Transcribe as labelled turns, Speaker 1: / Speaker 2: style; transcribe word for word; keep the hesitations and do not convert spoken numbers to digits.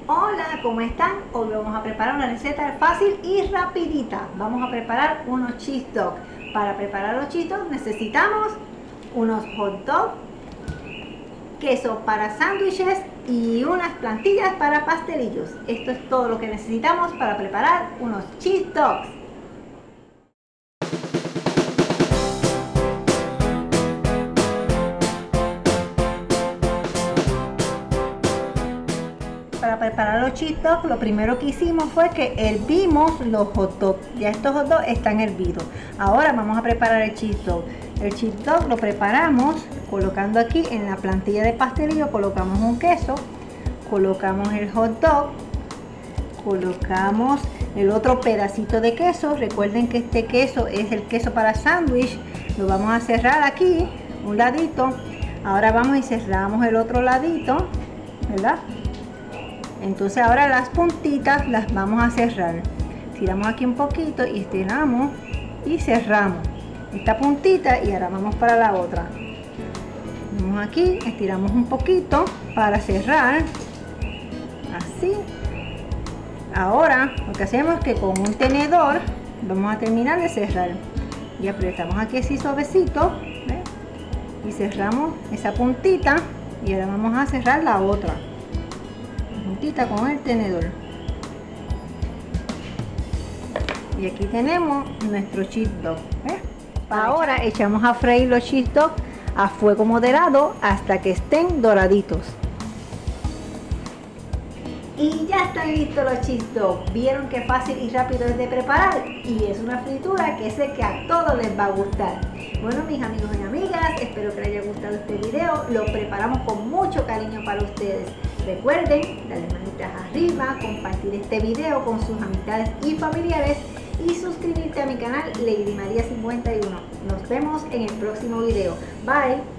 Speaker 1: Hola, ¿cómo están? Hoy vamos a preparar una receta fácil y rapidita. Vamos a preparar unos cheese dogs. Para preparar los cheese dogs necesitamos unos hot dogs, queso para sándwiches y unas plantillas para pastelillos. Esto es todo lo que necesitamos para preparar unos cheese dogs. Para preparar los cheese dogs, lo primero que hicimos fue que hervimos los hot dogs. Ya estos hot dogs están hervidos. Ahora vamos a preparar el cheese dog. El cheese dog lo preparamos colocando aquí en la plantilla de pastelillo, colocamos un queso, colocamos el hot dog, colocamos el otro pedacito de queso. Recuerden que este queso es el queso para sándwich. Lo vamos a cerrar aquí, un ladito. Ahora vamos y cerramos el otro ladito, ¿verdad? Entonces ahora las puntitas las vamos a cerrar. Tiramos aquí un poquito y estiramos y cerramos esta puntita y ahora vamos para la otra. Vamos aquí, estiramos un poquito para cerrar. Así. Ahora lo que hacemos es que con un tenedor vamos a terminar de cerrar. Y apretamos aquí así suavecito, ¿ves? Y cerramos esa puntita y ahora vamos a cerrar la otra con el tenedor. Y aquí tenemos nuestro cheese dog, ¿eh? Ahora echamos a freír los cheese dog a fuego moderado hasta que estén doraditos. Y ya están listos los cheese dog. Vieron qué fácil y rápido es de preparar, y es una fritura que sé que a todos les va a gustar. Bueno, mis amigos y amigas, espero que les haya gustado este video. Lo preparamos con mucho cariño para ustedes. Recuerden darle manitas arriba, compartir este video con sus amistades y familiares y suscribirte a mi canal Lady María cincuenta y uno. Nos vemos en el próximo video. Bye.